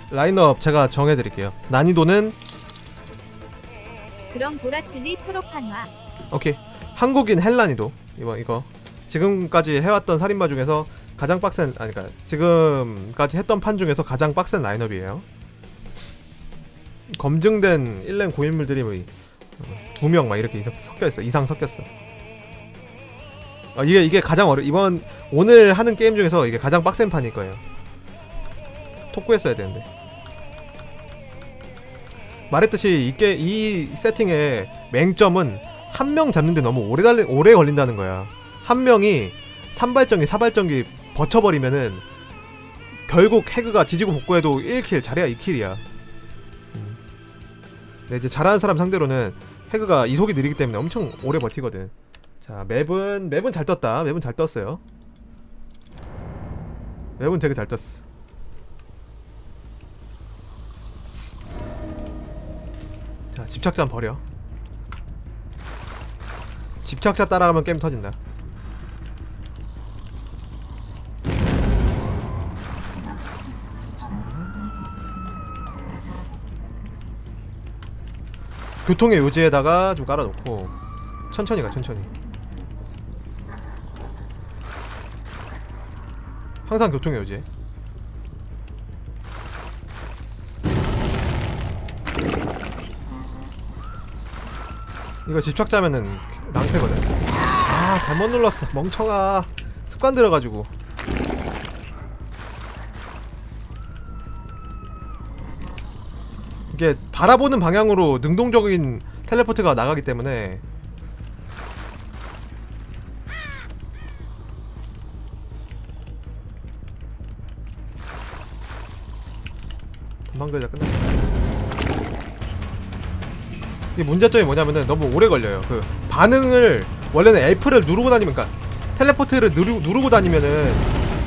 라인업 제가 정해드릴게요. 난이도는 그럼 보라칠리 초록 한화. 오케이. 한국인 헬난이도 이거 지금까지 해왔던 살인마 중에서 가장 빡센, 아니 그니까 지금까지 했던 판 중에서 가장 빡센 라인업이에요. 검증된 1렘 고인물들이 뭐 2명 막 이렇게 섞여있어. 이상 섞였어. 이게 가장 오늘 하는 게임 중에서 이게 가장 빡센 판일 거예요. 톡구했어야 되는데. 말했듯이 이 세팅의 맹점은 한 명 잡는데 너무 오래 걸린다는 거야. 한 명이 산발전기, 사발전기 버텨버리면은 결국 해그가 지지고 볶고해도 1킬, 잘해야 2킬이야. 근데 이제 잘하는 사람 상대로는 해그가 이속이 느리기 때문에 엄청 오래 버티거든. 자, 맵은 잘 떴다. 맵은 잘 떴어요. 맵은 되게 잘 떴어. 자, 집착자는 버려. 집착자 따라가면 게임 터진다. 교통의 요지에다가 좀 깔아놓고 천천히 가. 천천히. 항상 교통의 요지. 이거 집착자면은 낭패거든. 아, 잘못 눌렀어. 멍청아. 습관 들어가지고. 이게 바라보는 방향으로 능동적인 텔레포트가 나가기 때문에 도망가자. 끝났다. 이게 문제점이 뭐냐면은 너무 오래 걸려요. 그 반응을 원래는 F를 누르고 다니면, 그러니까 텔레포트를 누르고 다니면은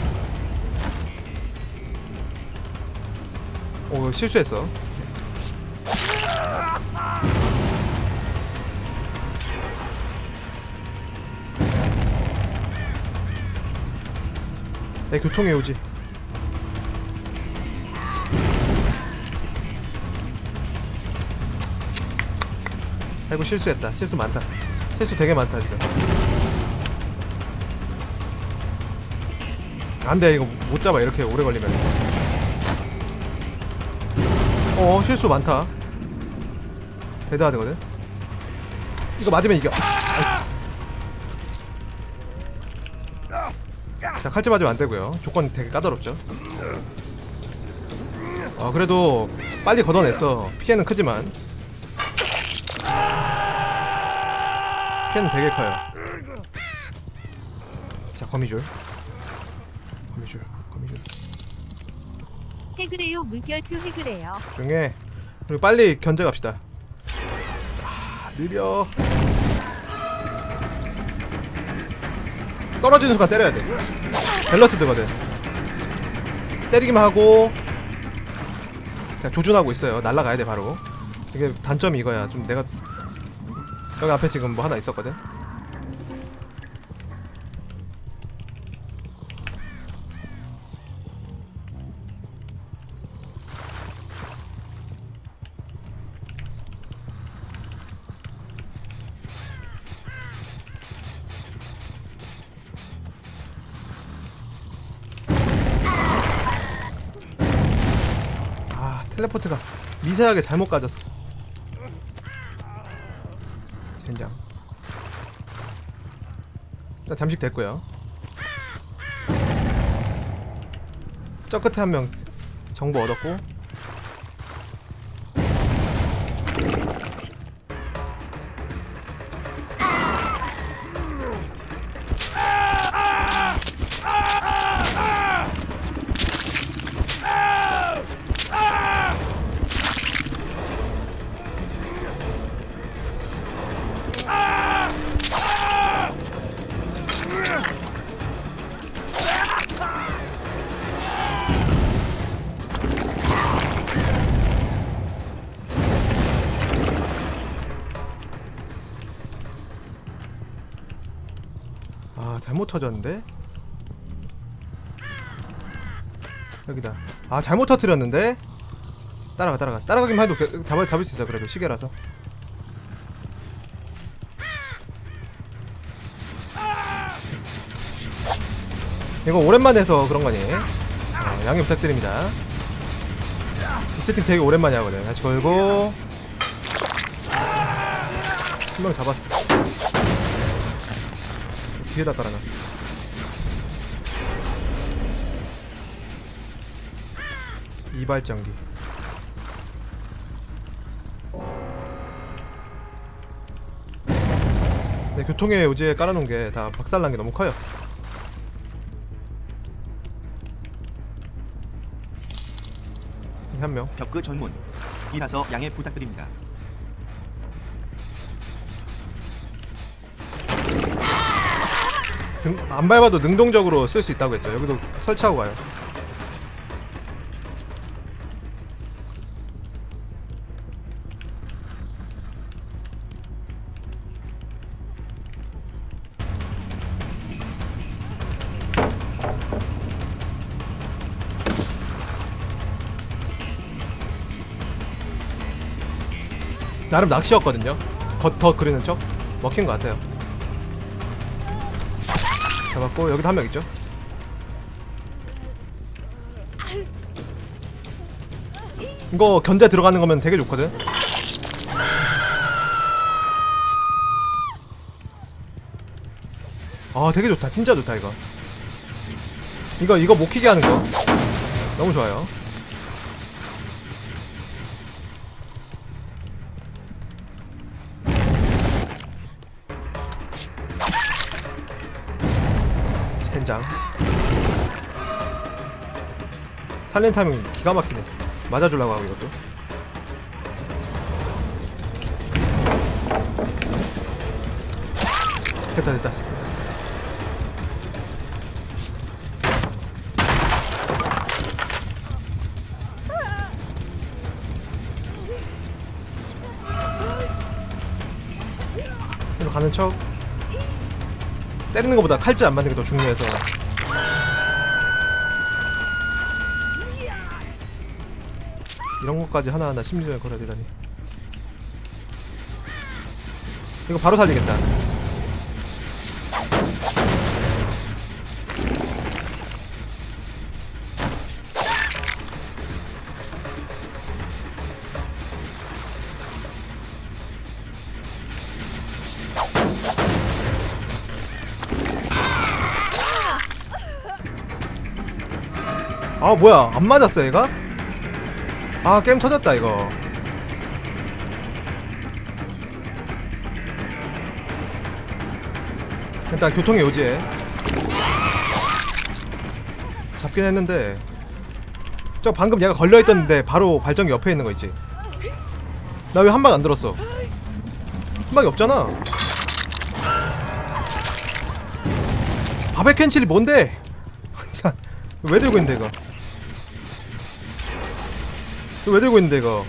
오, 실수했어. 내 교통에 오지. 아이고, 실수했다. 실수 많다. 실수 되게 많다 지금. 안돼, 이거 못 잡아. 이렇게 오래 걸리면. 실수 많다. 데드하드거든. 이거 맞으면 이겨. 아이스. 자, 칼집 맞으면 안되고요. 조건 되게 까다롭죠. 그래도 빨리 걷어냈어. 피해는 크지만 피해는 되게 커요. 자, 거미줄. 해그래요. 물결표 해그래요. 조용해. 그리고 빨리 견제 갑시다. 느려. 떨어지는 순간 때려야 돼. 밸런스 드거든. 때리기만 하고 그냥 조준하고 있어요. 날아가야 돼 바로. 이게 단점이 이거야. 좀 내가 여기 앞에 지금 뭐 하나 있었거든. 텔레포트가 미세하게 잘못 가졌어. 젠장. 일단 잠식 됐고요. 저 끝에 한 명 정보 얻었고. 잘못 터졌는데? 여기다. 잘못 터뜨렸는데? 따라가기만 해도 잡을 수 있어. 그래도 시계라서. 이거 오랜만에 해서 그런 거니 양해 부탁드립니다. 이 세팅 되게 오랜만에 하거든. 다시 걸고 한 명 잡았어. 뒤에다 깔아놔. 이발전기. 네, 교통의 요지에 깔아놓은 게 다 박살난 게 너무 커요. 한 명. 벽그 전문 이라서 양해 부탁드립니다. 안 밟아도 능동적으로 쓸 수 있다고 했죠. 여기도 설치하고 가요. 나름 낚시였거든요. 더 그리는 척 먹힌 것 같아요. 잡았고 여기도 한 명 있죠. 이거 견제 들어가는 거면 되게 좋거든. 아 되게 좋다. 진짜 좋다. 이거 못 키게 하는 거 너무 좋아요. 젠장. 살린 타이밍 기가 막히네. 맞아주려고 하고 이것도. 됐다. 이리로 가는 척. 때리는 것보다 칼질 안 맞는 게 더 중요해서. 이런 것까지 하나하나 심리전에 걸어야 되다니. 이거 바로 살리겠다. 아 뭐야 안 맞았어 얘가? 아 게임 터졌다 이거. 일단 교통의 요지에 잡긴 했는데 저 방금 얘가 걸려있던데 바로 발전기 옆에 있는 거 있지? 나 왜 한 방 안 들었어? 한 방이 없잖아. 바베큐 칠이 뭔데? 왜 들고 있는데 이거? 왜 들고 있는데 이거?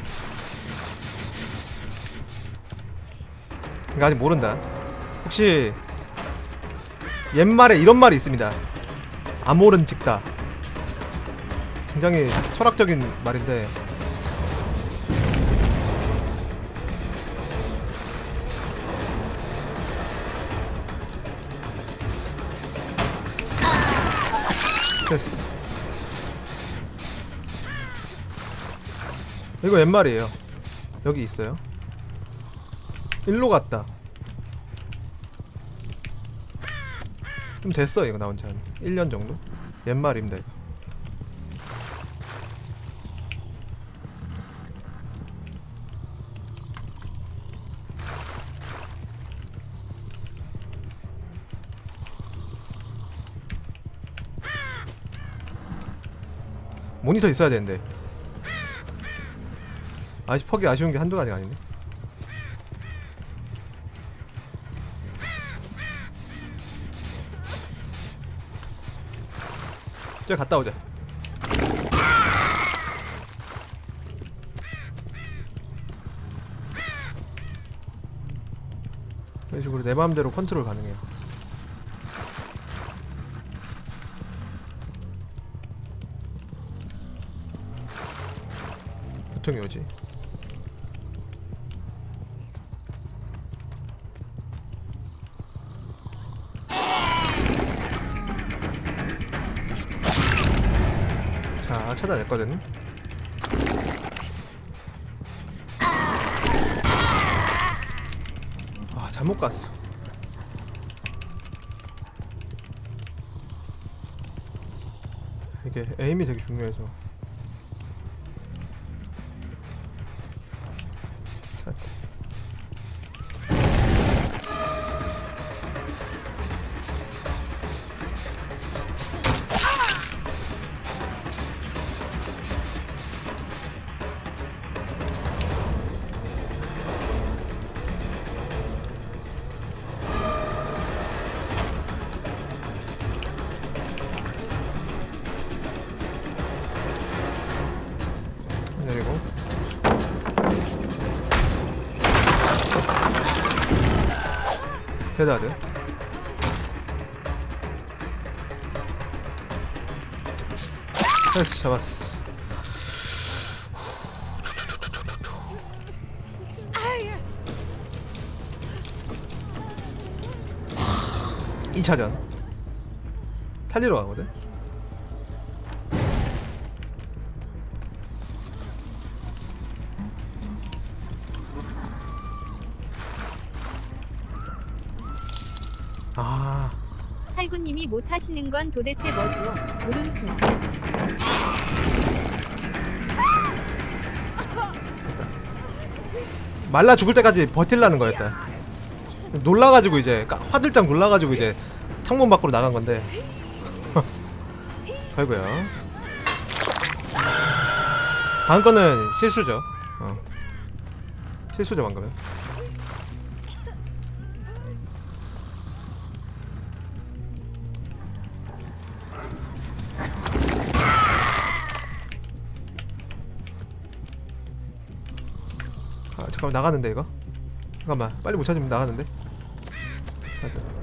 이거 아직 모른다. 혹시 옛말에 이런 말이 있습니다. 아모른 직다. 굉장히 철학적인 말인데 됐어. 이거 옛말이에요. 여기 있어요. 일로 갔다. 좀 됐어 이거 나온 지 한 1년 정도? 옛말입니다 이거. 모니터 있어야 되는데 퍽이 아쉬운 게 한두 가지가 아니네. 저기 갔다 오자. 이런 식으로 내 마음대로 컨트롤 가능해요. 보통이 오지. 자, 찾아냈거든. 아, 잘못 갔어. 이게 에임이 되게 중요해서. 찾았다. 내리고 헤드하드. 됐어, 잡았어. 이 차전 살리러 가거든. 아, 살구님이 못하시는 건 도대체 뭐죠? 물음표. 말라 죽을 때까지 버틸라는 거였다. 놀라가지고 이제 화들짝 놀라가지고 이제 창문 밖으로 나간 건데. 아이고요. 방금 거는 실수죠. 실수죠 방금은. 아, 잠깐만 나가는데 이거? 잠깐만 빨리 못 찾으면 나가는데? 됐다.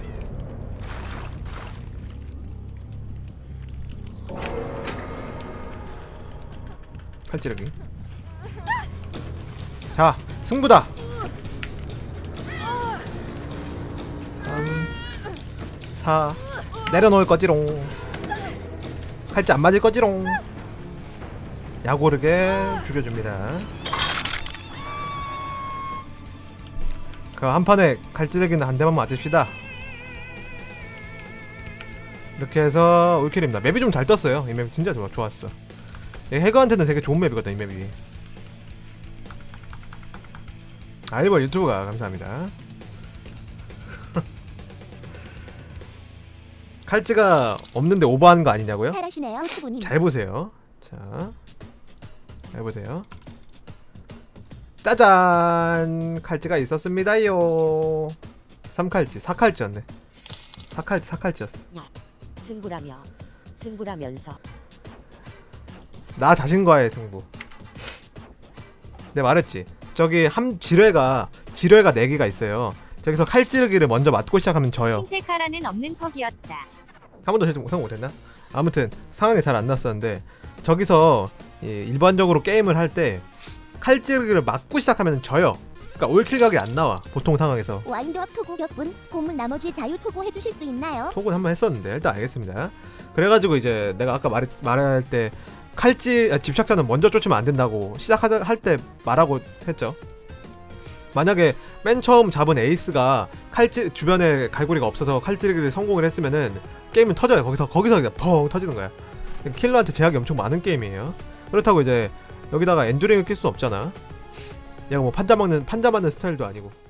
칼찌르기. 자, 승부다. 3 4 내려놓을 거지롱. 칼찌 안 맞을 거지롱. 야고르게 죽여줍니다. 그 한판에 칼찌르기는 한 대만 맞읍시다. 이렇게 해서 올킬입니다. 맵이 좀 잘 떴어요. 이 맵 진짜 좋았어. 해거한테는 되게 좋은 맵이거든 이 맵이. 아이버 유튜브가 감사합니다. 칼찌가 없는데 오버하는 거 아니냐고요? 잘하시네요, 투부님. 잘 보세요. 자, 잘 보세요. 짜잔! 칼찌가 있었습니다요. 3칼찌, 4칼찌였네. 4칼찌였어. 승부라면서 나 자신과의 승부. 내가 말했지. 저기 지뢰가 4개가 있어요. 저기서 칼찌르기를 먼저 맞고 시작하면 져요. 흰색카라는 없는 퍽이었다. 한 번도 성공 못했나? 아무튼 상황이 잘 안 났었는데 저기서 일반적으로 게임을 할 때 칼찌르기를 맞고 시작하면 져요. 그러니까 올킬각이 안 나와 보통 상황에서. 와인드업 토고 격분 고문 나머지 자유 토고 해주실 수 있나요? 토고 한번 했었는데 일단 알겠습니다. 그래가지고 이제 내가 아까 말할 때 집착자는 먼저 쫓으면 안 된다고 할 때 말하고 했죠. 만약에 맨 처음 잡은 에이스가 주변에 갈고리가 없어서 칼찌르기를 성공을 했으면은 게임은 터져요. 거기서 그냥 펑 터지는 거야. 킬러한테 제약이 엄청 많은 게임이에요. 그렇다고 이제 여기다가 엔듀링을 낄 수 없잖아. 얘가 뭐 판자 맞는 스타일도 아니고.